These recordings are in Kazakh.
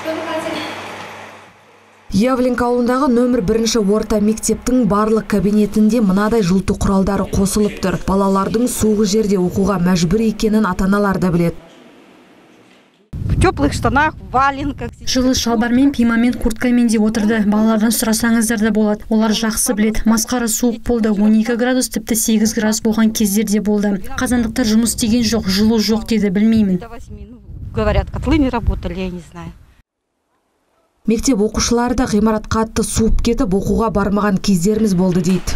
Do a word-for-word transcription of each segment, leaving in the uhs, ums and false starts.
Явленка ауылындағы нөмір бірінші орта мектептің барлық кабинетінде мынадай жылыту құралдары қосылып тұр. Балалардың суық жерде оқуға мәжбүр екенін ата-аналар да біледі. В теплых штанах, валенках. Жылы шалбармен, пимамен, курткамен де отырды. Балалардан сұрасаңыздар да болады. Олар жақсы білет. Масқара суық болды. он екі градус, тіпті сегіз градус болған кездерде болды. Қазандықтар жұмыс істеген жоқ, жылу жоқ деді, білмеймін. Говорят, котлы не работали, я не знаю. Мектеп оқушылары да ғимарат қатты суып кетіп, оқуға бармаған кездеріміз болды дейді.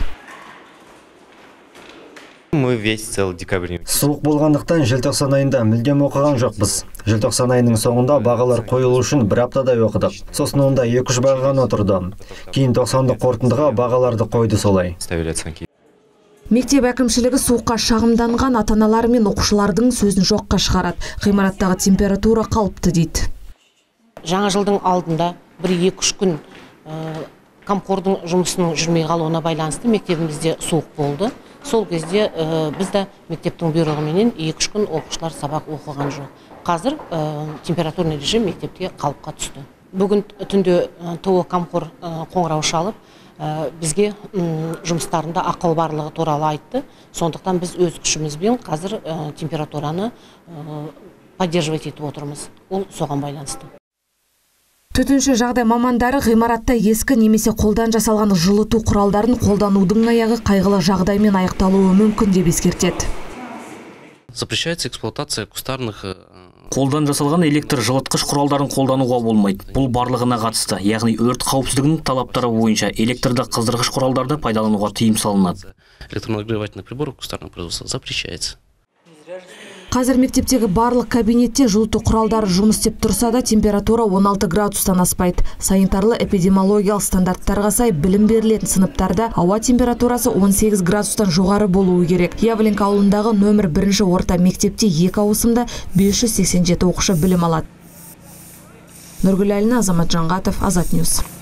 Мы весь целый декабрь. Суық болғандықтан желтоқсан айында мүлдем оқыған жоқпыз. Желтоқсан айының соңында бағалар қойылу үшін бір аптадай оқыдық. Сосын онда екі үш бағаны отырды. Кейін тоқсандық қорытындыға бағаларды қойды солай. Мектеп әкімшілігі суыққа шағымданған ата-аналар мен оқушылардың сөзін жоққа шығарады. Ғимараттағы температура қалыпты дейді. Жаңа жылдың алдында бір-екі үш күн қамқордың жұмысының жүрмей қалуына байланысты мектебімізде суық болды. Сол кезде бізді мектептің бұйрығыменен екі-үш күн оқушылар сабақ оқыған жоқ. Қазір температурный режим мектепте қалыпқа түсті. Бүгін түнде ТО қамқор қоңырау шалып, бізге жұмыстарында ақау барлығы туралы айтты. Сондықтан біз өз күшімізбен қазір температураны поддерживать етіп отырмыз. Ол соған байланысты. Төтенше жағдай мамандары ғимаратта ескі немесе қолдан жасалған жылыту құралдарын қолданудың аяғы қайғылы жағдаймен аяқталуы мүмкін деп ескертеді. Запрещается эксплуатация кустарных. Қолдан жасалған электр жылытқыш құралдарын қолдануға болмайды. Бұл барлығына қатысты, яғни өрт қауіпсіздігінің талаптары бойынша электрді қыздырғыш құралдарды пайдалануға тыйым салынады. Электронагревательных приборов кустарного производства запрещается. Қазір мектептегі барлық кабинетте жылыту құралдары жұмыс істеп тұрса да температура он алты градустан аспайды. Санитарлы эпидемиологиялық стандарттарға сай білім берілетін сыныптарда ауа температурасы он сегіз градустан жоғары болуы керек. Явленка ауылындағы нөмір бірінші орта мектепте екі ауысымда бес жүз сексен жеті оқушы білім алады. Нұргүл Әлина, Азамат Жанғатов, Азат Ньюс.